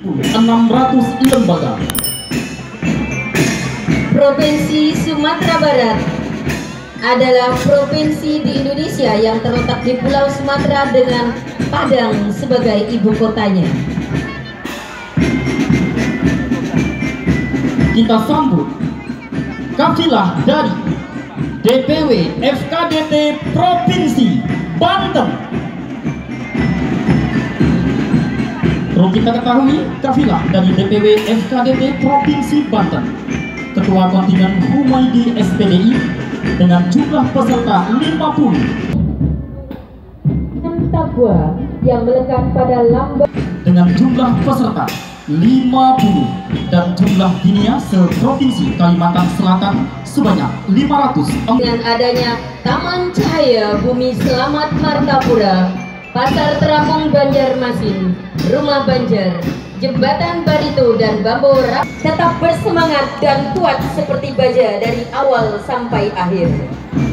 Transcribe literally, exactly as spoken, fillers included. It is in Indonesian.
enam ratus lembaga. Provinsi Sumatera Barat adalah provinsi di Indonesia yang terletak di Pulau Sumatera dengan Padang sebagai ibu kotanya. Kita sambut kafilah dari D P W F K D T Provinsi Banten. Perlu kita ketahui, kafilah dari D P W F K D T Provinsi Banten, Ketua Kontingen Humaydi S P D I dengan jumlah peserta lima puluh. Tabua yang melekat pada lambang Dengan jumlah peserta lima puluh dan jumlah dinia seprovinsi Kalimantan Selatan sebanyak lima ratus. dengan adanya Taman Cahaya Bumi Selamat Martapura, Pasar Terapung Banjarmasin, Rumah Banjar, Jembatan Barito dan Bambora tetap bersemangat dan kuat seperti baja dari awal sampai akhir.